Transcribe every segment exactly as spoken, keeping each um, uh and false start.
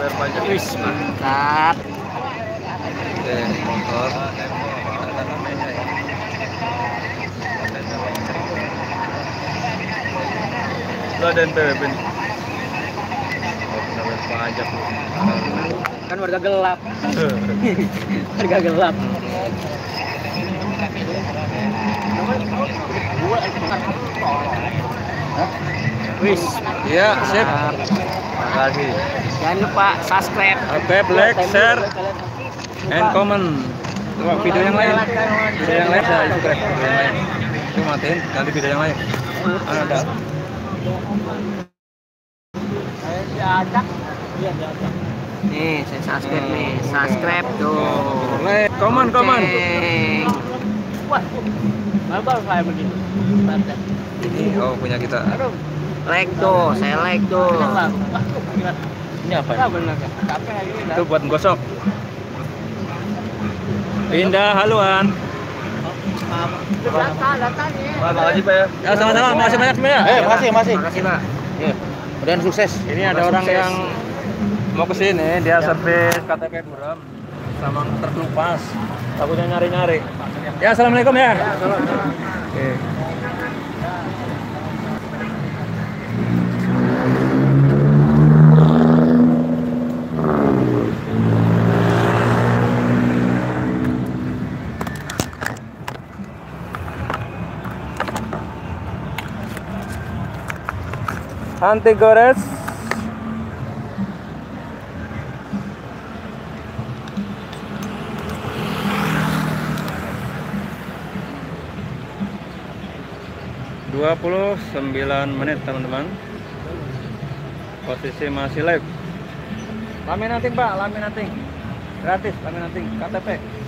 bayar pajak. Wis mantap. Oke, motor. Lu ada N P W P nih? Oh, kena bayar pajak lu. Kan warga gelap. Warga gelap. Wis. Iya, sip. Makasih. Jangan lupa subscribe. Oke, like, share, and comment. Coba video yang lain. Video yang lain saya subscribe. Video yang lain. Itu matiin, ganti video yang lain. Ada. Nih, saya subscribe nih. Subscribe tuh. Like, comment, comment. Wah, kenapa kayak begini? Ini oh punya kita. Like tuh, saya like tuh. Ini apa? Itu buat gosok. Pindah haluan. Wah, makasih Pak ya. Ya sama-sama, makasih banyak semua ya. Eh, makasih, makasih. Makasih, Pak. Iya. Mudahan sukses. Ini ada orang Sukses. yang mau ke sini, dia servis K T P buram sama terkelupas. Takutnya nyari-nyari. Ya, assalamualaikum ya. Oke. Anti gores. dua puluh sembilan menit teman-teman. Posisi masih live. Laminating Pak, laminating. Gratis laminating K T P.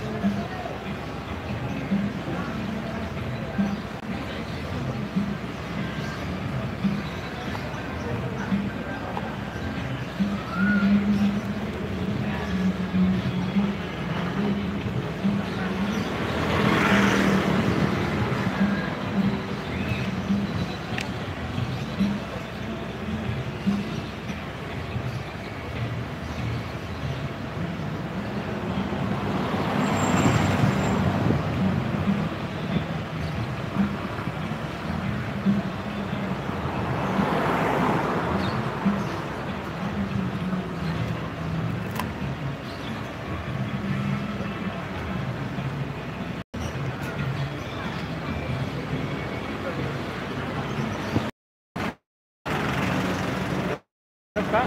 Pak,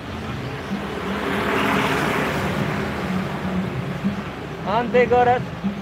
anti gores.